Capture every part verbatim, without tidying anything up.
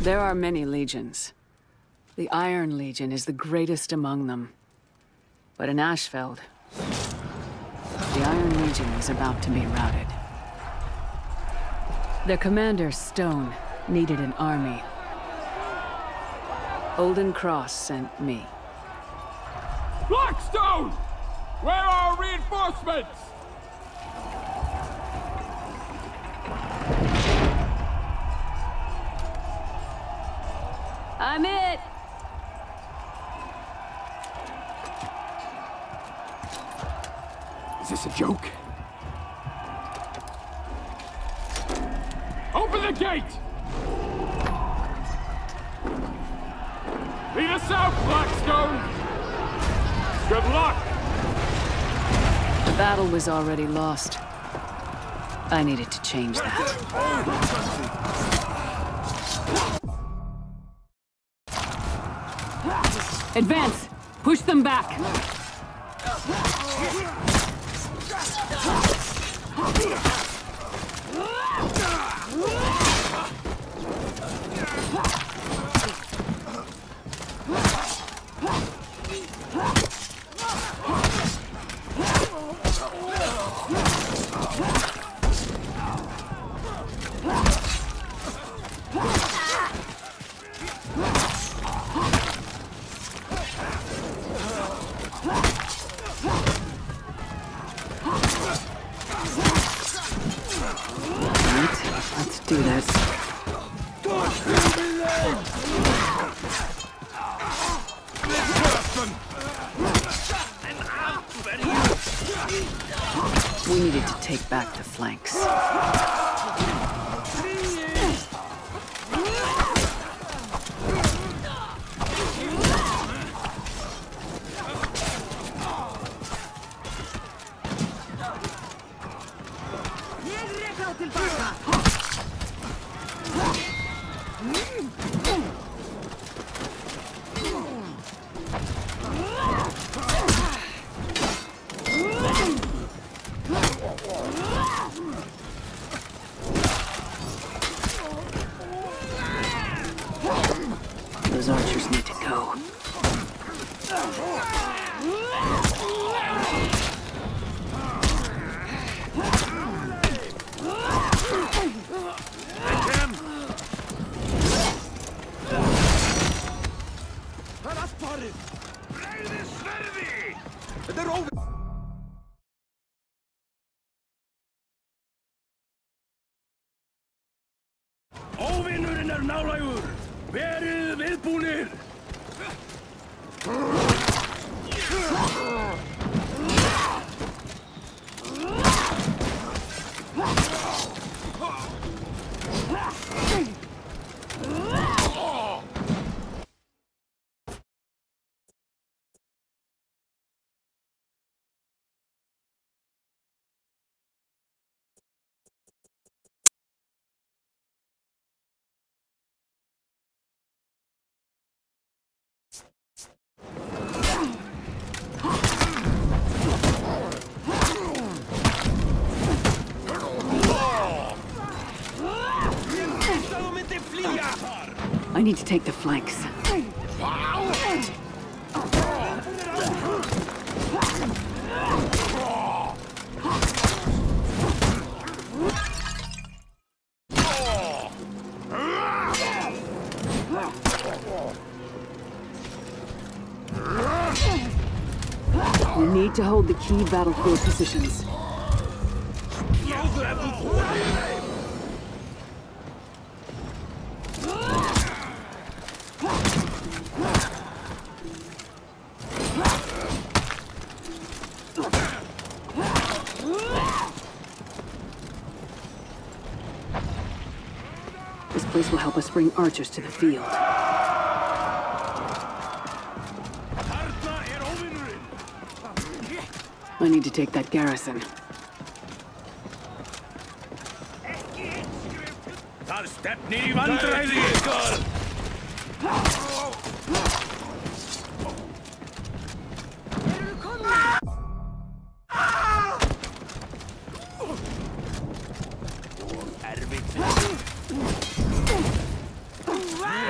There are many legions. The Iron Legion is the greatest among them. But in Ashfeld, the Iron Legion is about to be routed. Their commander, Stone, needed an army. Olden Cross sent me. Blackstone! Where are our reinforcements? I'm it! Is this a joke? Open the gate! Lead us out, Blackstone! Good luck! The battle was already lost. I needed to change that. Advance! Push them back! Let's do this. We needed to take back the flanks. Those archers need to go. Óvinurinn er nálægur! Verið viðbúnir! I need to take the flanks. We need to hold the key battlefield positions. This place will help us bring archers to the field. I need to take that garrison. Það stefnir í vandræði ykkur! Erfitt.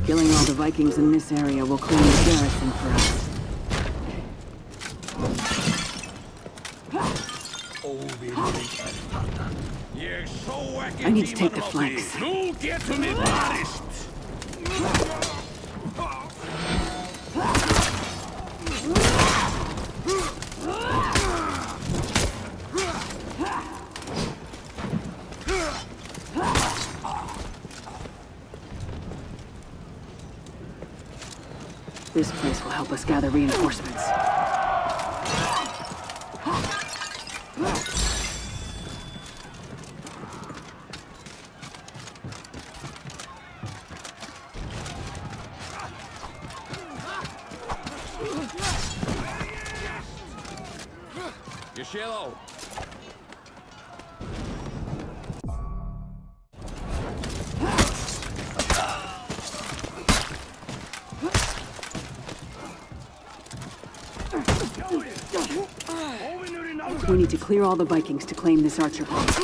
Killing all the Vikings in this area will claim the garrison for us. I need to take the flanks. Nu getur mig barist! This place will help us gather reinforcements. Yeshielo! We need to clear all the Vikings to claim this archer post.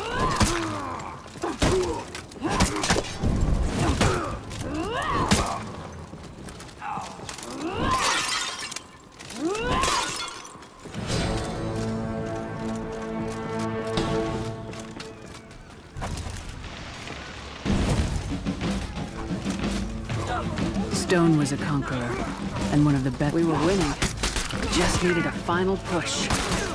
Stone was a conqueror, and one of the best. We were winning. We just needed a final push.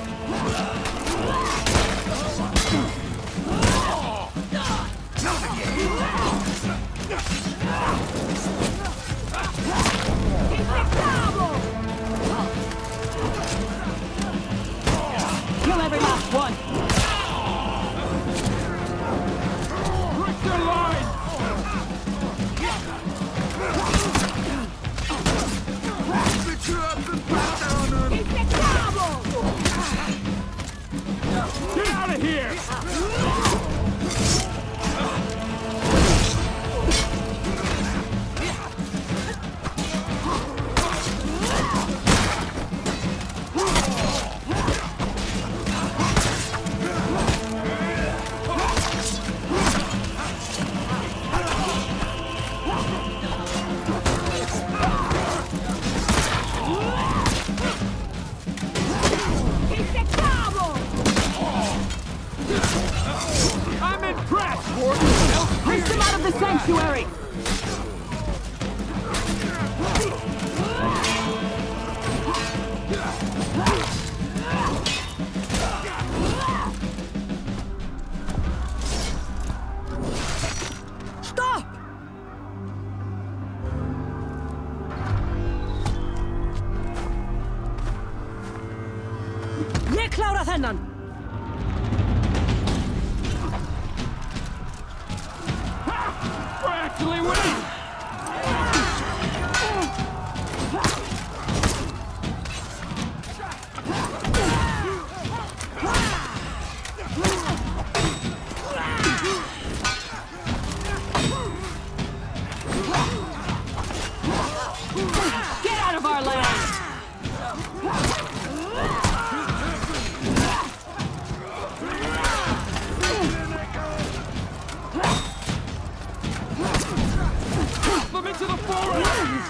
Kill every last one! Break their line! Get out of here! I'm impressed, Warden! Push them out of the sanctuary! Stop! Ég klára þennan! We're actually winning! Get out of our land! Them into the forest!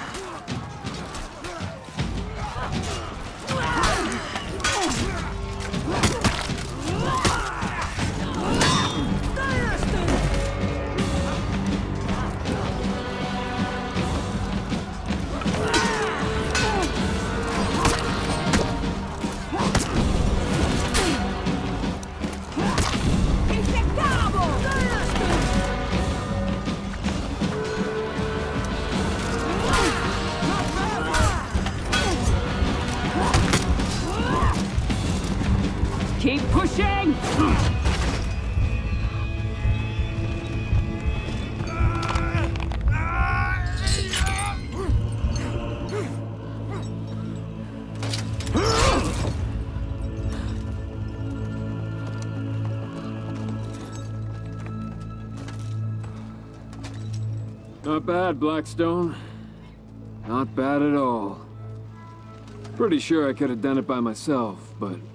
Keep pushing! Not bad, Blackstone. Not bad at all. Pretty sure I could have done it by myself, but